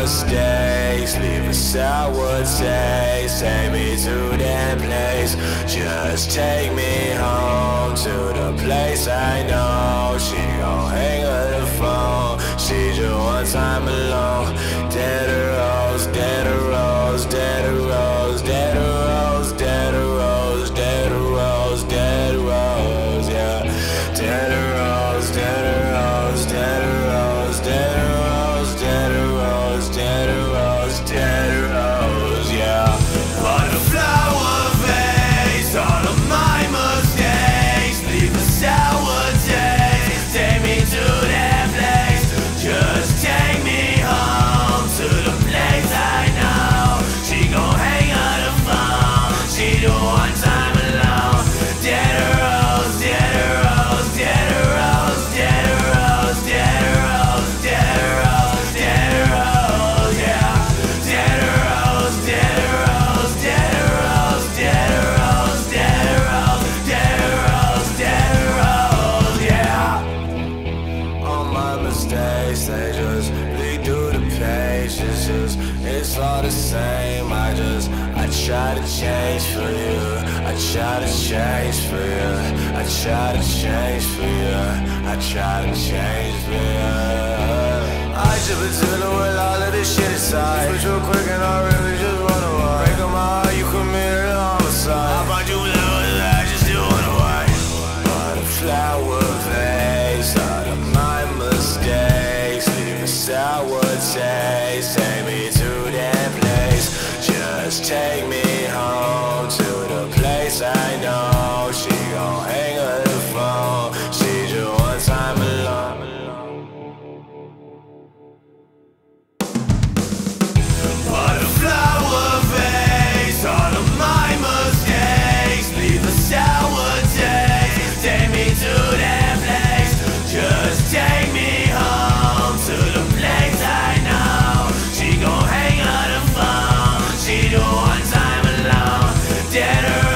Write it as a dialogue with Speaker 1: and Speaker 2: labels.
Speaker 1: mistakes leave a sour taste. Take me to that place, just take me home to the place I know. She gon' hang up the phone, she just one time alone. Dead rose, dead rose, dead rose, dead rose, dead rose, dead rose, dead rose, yeah. Dead rose, dead rose, dead rose, dead rose, dead rose, dead rose, dead rose, yeah. On a flower vase, all of my mistakes leave a sour taste. Take me to that place, just take me home to the place I know. She gon' hang on the phone, she do one time alone. Dead rose, dead rose, dead rose, dead rose, dead rose, dead rose, dead rose, yeah. Dead rose, dead rose, dead rose, dead rose, dead rose, dead rose, dead rose, yeah. All my mistakes, they just lead through the page. It's all the same. I try to change for you. I try to change for you. I try to change for you. I try to change for you. I just been dealing with all of this shit inside. Switch real quick and I really just run away. Break up my heart, you committed a homicide. I find you love, I just still run away. But a flower vase, all of my mistakes leave a sour taste. Take me to that place, just take me home to the place I know. She gon' hang up the phone, she just one time alone. But a flower vase, all of my mistakes leave a sour taste. Take me to that place, just take me home to the place I know. She gon' hang on the phone, she do one time alone. Dead